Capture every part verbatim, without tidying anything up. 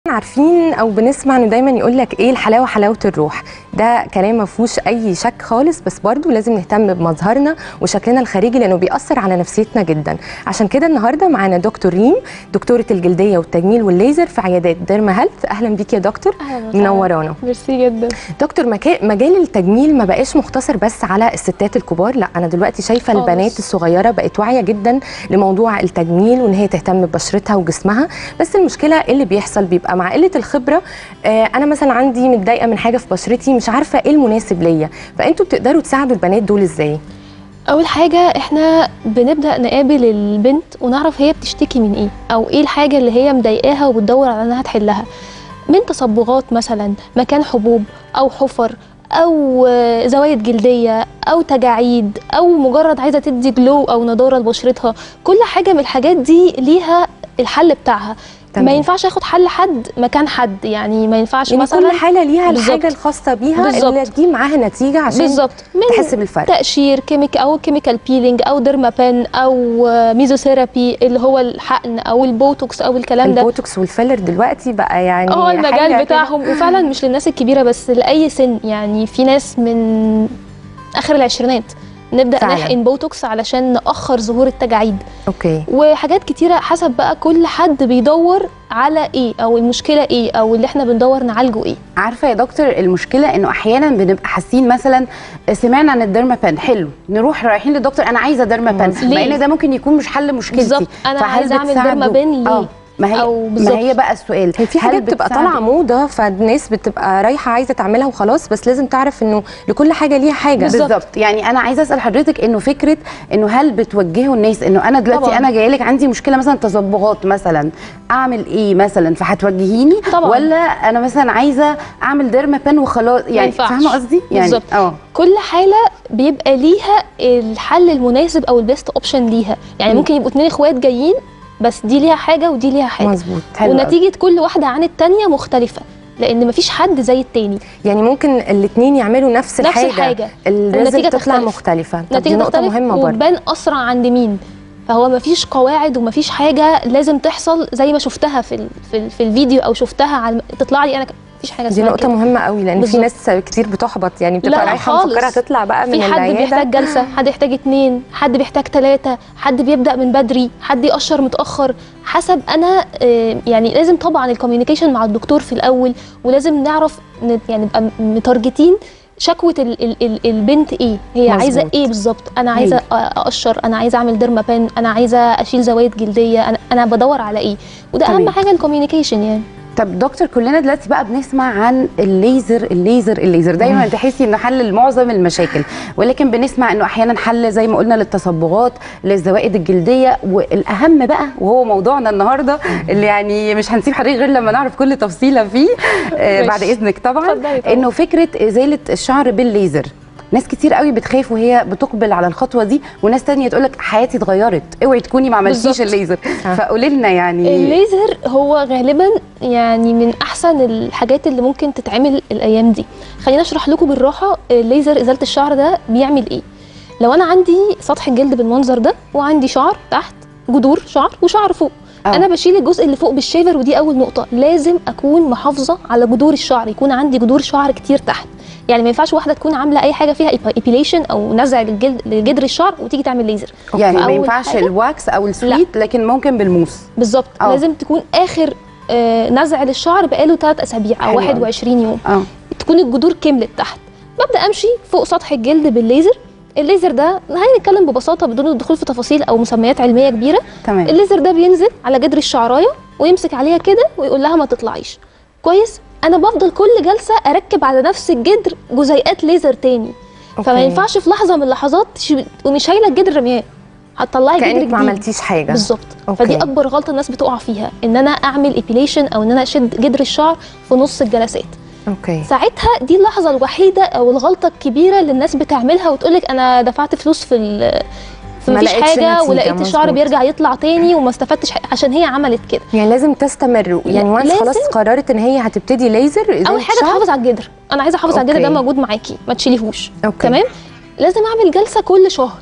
عارفين او بنسمع انه دايما يقول لك ايه الحلاوه حلاوه الروح. ده كلام ما فيهوش اي شك خالص، بس برضو لازم نهتم بمظهرنا وشكلنا الخارجي لانه بيأثر على نفسيتنا جدا. عشان كده النهارده معانا دكتور ريم، دكتوره الجلديه والتجميل والليزر في عيادات ديرما هيلث. اهلا بيكي يا دكتور، منورانا. ميرسي جدا دكتور. مجال التجميل ما بقاش مختصر بس على الستات الكبار، لا انا دلوقتي شايفه خالص. البنات الصغيره بقت واعيه جدا لموضوع التجميل وان هي تهتم ببشرتها وجسمها. بس المشكله اللي بيحصل بيبقى مع قله الخبره. آه انا مثلا عندي متضايقه من حاجه في بشرتي، مش عارفه ايه المناسب ليا، فانتوا بتقدروا تساعدوا البنات دول ازاي؟ اول حاجه احنا بنبدا نقابل البنت ونعرف هي بتشتكي من ايه، او ايه الحاجه اللي هي مضايقاها وبتدور على انها تحلها، من تصبغات مثلا، مكان حبوب او حفر او زوايد جلديه او تجاعيد، او مجرد عايزه تدي جلو او نضاره لبشرتها. كل حاجه من الحاجات دي ليها الحل بتاعها. تمام. ما ينفعش اخد حل حد مكان حد، يعني ما ينفعش يعني مثلا كل حاله ليها الحاجه الخاصه بيها بالزبط. اللي تجيب معاها نتيجه عشان بالظبط تحس بالفرق. تقشير كيميك او كيميكال بيلينج او ديرما بان او ميزوثيرابي اللي هو الحقن او البوتوكس او الكلام ده. البوتوكس والفيلر دلوقتي بقى يعني اه المجال بتاعهم، وفعلا مش للناس الكبيره بس لاي سن، يعني في ناس من اخر العشرينات نبدا فعلا نحقن بوتوكس علشان ناخر ظهور التجاعيد. اوكي. وحاجات كتيره حسب بقى كل حد بيدور على ايه، او المشكله ايه، او اللي احنا بندور نعالجه ايه. عارفه يا دكتور، المشكله انه احيانا بنبقى حاسين مثلا سمعنا عن الديرما بان حلو، نروح رايحين للدكتور انا عايزه ديرما بان، مع ان ده ممكن يكون مش حل مشكلتي. بالظبط، انا عايزه اعمل ديرما بان ليه؟ آه. ما هي ما هي بقى السؤال، هي في حاجات بتبقى طالعه موضه فالناس بتبقى رايحه عايزه تعملها وخلاص، بس لازم تعرف انه لكل حاجه ليها حاجه. بالظبط. يعني انا عايزه اسال حضرتك انه فكره انه هل بتوجهوا الناس انه انا دلوقتي طبعا. انا جايه لك عندي مشكله مثلا تصبغات مثلا، اعمل ايه مثلا فهتوجهيني طبعا. ولا انا مثلا عايزه اعمل ديرما بان وخلاص؟ يعني فاهمه قصدي؟ يعني بالظبط. اه كل حاله بيبقى ليها الحل المناسب او البيست اوبشن ليها، يعني م. ممكن يبقوا اتنين اخوات جايين بس دي ليها حاجه ودي ليها حاجه. مظبوط. ونتيجه كل واحده عن الثانيه مختلفه، لان مفيش حد زي التاني. يعني ممكن الاثنين يعملوا نفس الحاجه نفس الحاجه النتيجه تطلع مختلفه. نتيجه نقطه مهمه برضه، وتبان اسرع عند مين. فهو مفيش قواعد ومفيش حاجه لازم تحصل زي ما شفتها في في, في الفيديو او شفتها على تطلع لي انا. مفيش حاجه دي نقطه مهمه قوي، لان بالزبط. في ناس كتير بتحبط، يعني بتبقى رايحه مفكره تطلع بقى من العياده. في حد بيحتاج جلسه، حد يحتاج اتنين، حد بيحتاج ثلاثه، حد بيبدا من بدري، حد يقشر متاخر، حسب انا. يعني لازم طبعا الكوميونيكيشن مع الدكتور في الاول، ولازم نعرف يعني نبقى متارجتين شكوى ال ال ال البنت ايه، هي مزبوط. عايزه ايه بالظبط. انا عايزه اقشر، انا عايزه اعمل ديرما بان، انا عايزه اشيل زوايد جلديه، انا انا بدور على ايه، وده اهم حاجه الكوميونيكيشن يعني. طب دكتور، كلنا دلوقتي بقى بنسمع عن الليزر الليزر الليزر دايما تحسي انه حل لمعظم المشاكل، ولكن بنسمع انه احيانا حل زي ما قلنا للتصبغات، للزوائد الجلديه، والاهم بقى وهو موضوعنا النهارده اللي يعني مش هنسيب حضرتك غير لما نعرف كل تفصيله فيه آه بعد اذنك طبعا، انه فكره ازاله الشعر بالليزر. ناس كتير قوي بتخاف وهي بتقبل على الخطوه دي، وناس تانية تقول لك حياتي اتغيرت، اوعي تكوني ما عملتيش الليزر. فقولي لنا يعني. الليزر هو غالبا يعني من احسن الحاجات اللي ممكن تتعمل الايام دي. خلينا اشرح لكم بالراحه الليزر ازاله الشعر ده بيعمل ايه. لو انا عندي سطح الجلد بالمنظر ده وعندي شعر تحت، جذور شعر وشعر فوق، أوه. انا بشيل الجزء اللي فوق بالشيفر، ودي اول نقطه. لازم اكون محافظه على جذور الشعر، يكون عندي جذور شعر كتير تحت. يعني ما ينفعش واحده تكون عامله اي حاجه فيها ايبيليشن او نزع للجلد لجدر الشعر وتيجي تعمل ليزر. يعني ما ينفعش الواكس او السويت، لكن ممكن بالموس. بالظبط. لازم تكون اخر آه نزع للشعر بقاله ثلاث اسابيع او واحد وعشرين يوم. أوه. تكون الجذور كملت تحت. ببدا امشي فوق سطح الجلد بالليزر. الليزر ده هنتكلم ببساطه بدون الدخول في تفاصيل او مسميات علميه كبيره. تمام. الليزر ده بينزل على جدر الشعرايه ويمسك عليها كده ويقول لها ما تطلعيش. كويس. انا بفضل كل جلسه اركب على نفس الجدر جزيئات ليزر تاني. أوكي. فما ينفعش في لحظه من اللحظات تقومي شايله الجدر رمياه، هتطلعي جدر جديد ما عملتيش حاجه. بالظبط. فدي اكبر غلطه الناس بتقع فيها، ان انا اعمل ايبيليشن او ان انا اشد جدر الشعر في نص الجلسات. اوكي. ساعتها دي اللحظه الوحيده او الغلطه الكبيره اللي الناس بتعملها وتقول لك انا دفعت فلوس في فمفيش حاجه ولقيت الشعر بيرجع يطلع تاني وما استفدتش حاجه، عشان هي عملت كده. يعني لازم تستمر، يعني وانس خلاص قررت ان هي هتبتدي ليزر. اول حاجه تحافظ على الجدر، انا عايزه احافظ على الجدر ده موجود معاكي ما تشيليهوش. تمام. لازم اعمل جلسه كل شهر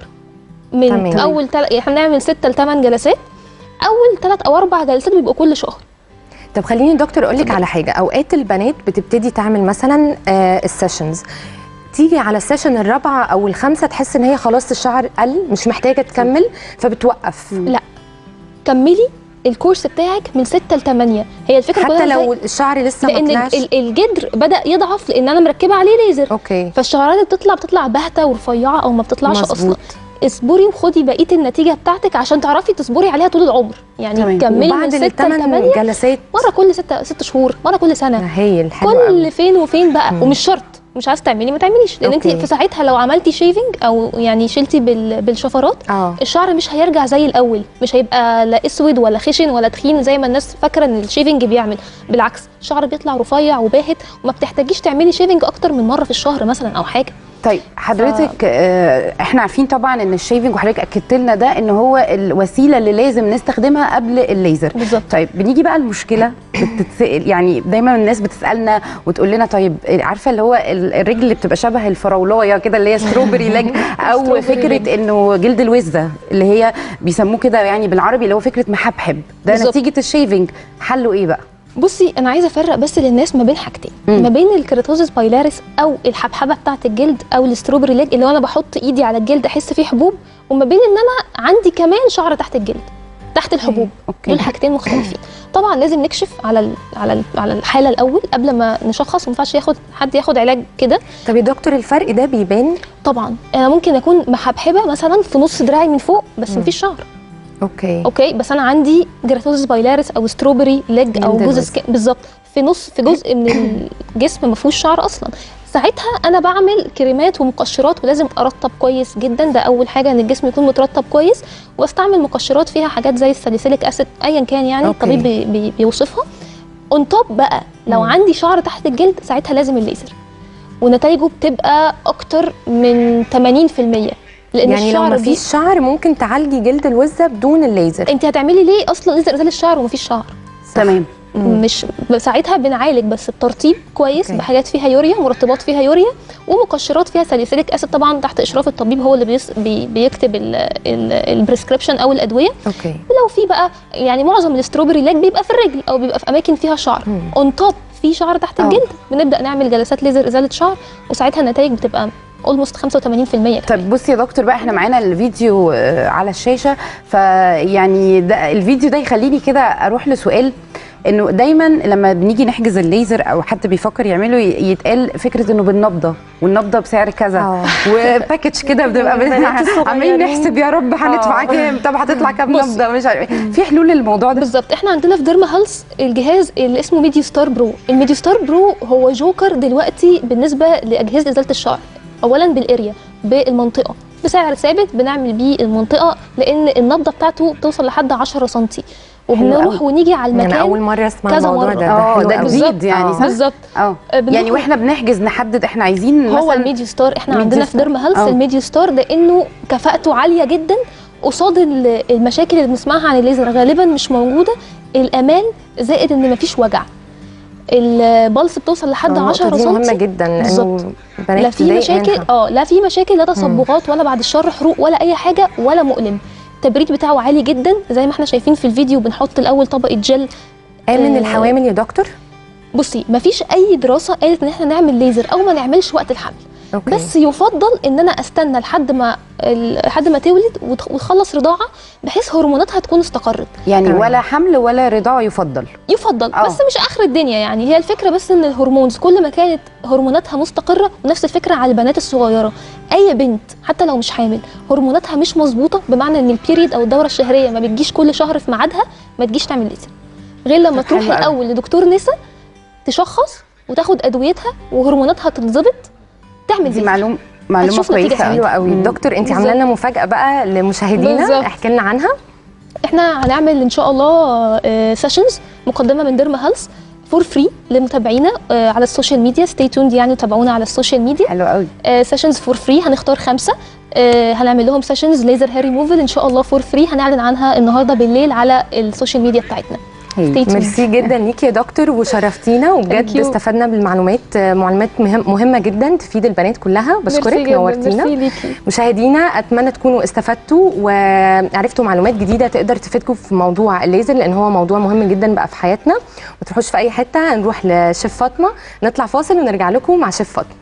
من تمام. اول تل... احنا بنعمل ستة لثمان جلسات، اول ثلاث او اربع جلسات بيبقوا كل شهر. طب خليني دكتور اقول لك على حاجه، اوقات البنات بتبتدي تعمل مثلا آه السيشنز، تيجي على السيشن الرابعه او الخامسه تحس ان هي خلاص الشعر قل مش محتاجه تكمل فبتوقف. لا كملي الكورس بتاعك من ستة ل تمانية، هي الفكره حتى كلها لو الشعر لسه ما لان طلعش، ال- الجدر بدا يضعف لان انا مركبه عليه ليزر. اوكي فالشعرات اللي بتطلع بتطلع باهته ورفيعه او ما بتطلعش مظبوط. اصلا. اصبري وخدي بقيه النتيجه بتاعتك عشان تعرفي تصبري عليها طول العمر، يعني تمام. كملي من وبعد ستة ل الثمان تمانية جلسات مره كل ستة ست شهور، مره كل سنه، هايل حلو كل قوي. فين وفين بقى. مم. ومش شرط مش عايزه تعملي ما تعمليش، لان انت أوكي. في ساعتها لو عملتي شيفنج او يعني شلتي بال... بالشفرات اه الشعر مش هيرجع زي الاول، مش هيبقى لا اسود ولا خشن ولا تخين زي ما الناس فاكره ان الشيفنج بيعمل. بالعكس الشعر بيطلع رفيع وباهت وما بتحتاجيش تعملي شيفنج اكتر من مره في الشهر مثلا او حاجه. طيب حضرتك آه احنا عارفين طبعا ان الشيفنج وحضرتك اكدت لنا ده ان هو الوسيله اللي لازم نستخدمها قبل الليزر. بالظبط. طيب بنيجي بقى المشكله بتتسال، يعني دايما الناس بتسالنا وتقول لنا طيب عارفه اللي هو ال- الرجل اللي بتبقى شبه الفراولايه كده اللي هي ستروبري ليج او ستروبري فكره ليج. انه جلد الوزه اللي هي بيسموه كده يعني بالعربي اللي هو فكره محبحب ده، بالظبط. نتيجه الشيفنج حله ايه بقى؟ بصي انا عايزه افرق بس للناس ما بين حاجتين، مم. ما بين الكيراتوزيس بايلاريس او الحبحبه بتاعه الجلد او الستروبري ليج اللي هو انا بحط ايدي على الجلد احس فيه حبوب، وما بين ان انا عندي كمان شعر تحت الجلد تحت الحبوب. أوكي. دول حاجتين مختلفين. طبعا لازم نكشف على ال على ال على الحاله الاول قبل ما نشخص، ما ينفعش ياخد حد ياخد علاج كده. طب يا دكتور الفرق ده بيبان؟ طبعا انا ممكن اكون محبحبه مثلا في نص دراعي من فوق بس مفيش شعر، اوكي اوكي، بس انا عندي جراتوزيس بايلاريس او ستروبري ليج او جلد جزء الوز. سكين بالظبط في نص في جزء من الجسم ما فيهوش شعر اصلا. ساعتها انا بعمل كريمات ومقشرات ولازم ارطب كويس جدا، ده اول حاجه ان الجسم يكون مترطب كويس، واستعمل مقشرات فيها حاجات زي الساليسيليك اسيد ايا كان يعني أوكي. الطبيب بي بي بيوصفها. اون توب بقى لو مم. عندي شعر تحت الجلد ساعتها لازم الليزر، ونتائجه بتبقى اكتر من ثمانين في المية لان يعني لو الشعر ما بي- فيش شعر ممكن تعالجي جلد الوزه بدون الليزر. انت هتعملي ليه اصلا ليزر ازاله الشعر ومفيش شعر؟ تمام. مم. مش ساعتها بنعالج بس بترطيب كويس أوكي. بحاجات فيها يوريا، مرطبات فيها يوريا، ومقشرات فيها ساليسيليك اسيد طبعا تحت اشراف الطبيب، هو اللي بيس بي بيكتب البريسكريبشن او الادويه. اوكي ولو في بقى يعني معظم الستروبري لاج بيبقى في الرجل او بيبقى في اماكن فيها شعر، مم. اون توب في شعر تحت آه. الجلد بنبدا نعمل جلسات ليزر ازاله شعر، وساعتها النتائج بتبقى اولموست خمسة وثمانين في المية. طب بصي يا دكتور بقى احنا معانا الفيديو آه، على الشاشه، فيعني ده الفيديو ده يخليني كده اروح لسؤال، انه دايما لما بنيجي نحجز الليزر او حد بيفكر يعمله ي- يتقال فكره انه بالنبضه، والنبضه بسعر كذا آه. وباكج كده بنبقى بن- البنات الصغيرين. عمالين نحسب يا رب هندفع آه. كام، طب هتطلع كام بص. نبضه، مش عارف إيه. في حلول للموضوع ده؟ بالظبط، احنا عندنا في ديرما هيلث الجهاز اللي اسمه ميديو ستار برو. الميديو ستار برو هو جوكر دلوقتي بالنسبه لاجهزه ازاله الشعر، اولا بالاريا بالمنطقه بسعر ثابت بنعمل بيه المنطقه، لان النبضه بتاعته بتوصل لحد عشرة سنتي، وبنروح قوي. ونيجي على المكان. انا اول مره اسمع كذا الموضوع مرة. ده. اه حلو ده قوي. جديد يعني، صح؟ بالظبط. اه بنروح- يعني واحنا بنحجز نحدد احنا عايزين هو مثلا الميديو ستار احنا ميديو عندنا في ستار. ديرما هيلث آه. الميديو ستار، لانه كفاءته عاليه جدا قصاد ال- المشاكل اللي بنسمعها عن الليزر غالبا مش موجوده، الامان زائد ان مفيش وجع، البلس بتوصل لحد النقطة عشرة دي مهمه سنتي. جدا بالظبط. لانه البنات لا في تضايق مشاكل منها. اه لا في مشاكل لا تصبغات ولا بعد الشر حروق ولا اي حاجه ولا مؤلم. التبريد بتاعه عالي جدا زي ما احنا شايفين في الفيديو، بنحط الاول طبقه جل. امن آه، الحوامل يا دكتور؟ بصي مفيش اي دراسه قالت ان احنا نعمل ليزر او ما نعملش وقت الحمل، أوكي. بس يفضل ان انا استنى لحد ما ال- لحد ما تولد وتخ- وتخلص رضاعه بحيث هرموناتها تكون استقرت. يعني تمام. ولا حمل ولا رضاعه يفضل. يفضل أوه. بس مش اخر الدنيا يعني، هي الفكره بس ان الهرمونز كل ما كانت هرموناتها مستقره، ونفس الفكره على البنات الصغيره، اي بنت حتى لو مش حامل هرموناتها مش مظبوطه، بمعنى ان البيريد او الدوره الشهريه ما بتجيش كل شهر في ميعادها، ما تجيش تعمل ليزر غير لما طب حلو تروحي أوي. الاول لدكتور نسا تشخص وتاخد ادويتها وهرموناتها تتظبط تعمل دي ليزر. معلومه معلومه هتشوف نتيجة كويسه حلوه قوي. مم. دكتور انت بالظبط. عامله لنا مفاجاه بقى لمشاهدينا، بالظبط. احكي لنا عنها. احنا هنعمل ان شاء الله سيشنز مقدمه من ديرما هيلث فور فري لمتابعينا آه، على السوشيال ميديا، ستي توند يعني وتابعونا على السوشيال ميديا. حلو قوي. سيشنز فور فري هنختار خمسه، آه، هنعمل لهم سيشنز ليزر هير ريموفل ان شاء الله فور فري، هنعلن عنها النهارده بالليل على السوشيال ميديا بتاعتنا. ميرسي جدا ليكي يا دكتور وشرفتينا وبجد استفدنا بالمعلومات، معلومات مهم مهمه جدا تفيد البنات كلها. بشكرك نورتينا. مشاهدينا اتمنى تكونوا استفدتوا وعرفتوا معلومات جديده تقدر تفيدكم في موضوع الليزر، لان هو موضوع مهم جدا بقى في حياتنا. ما تروحوش في اي حته، نروح لشيف فاطمه، نطلع فاصل ونرجع لكم مع شيف فاطمه.